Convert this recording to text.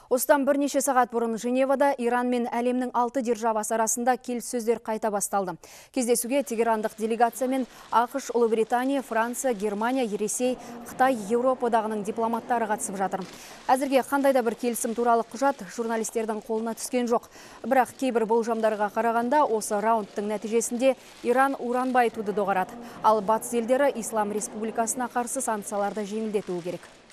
Осыдан бірнеше сағат бұрын Женевада Иран мен әлемнің 6 державасы арасында келіссөздер қайта басталды. Кездесуге тегерандық делегация мен ақш, Ұлыбритания, Франция, Германия, Ресей, Қытай, Еуропа одағының дипломаттары қатысып жатыр. Әзірге қандай да бір келісім туралы құжат журналистердің қолына түскен жоқ. Бірақ кейбір болжамдарға қарағанда осы раундтың нәтижесінде Иран уран байытуды доғарады. Ал батыс елдері Ислам Республикасына қарсы санкцияларды жеңілдетуі керек.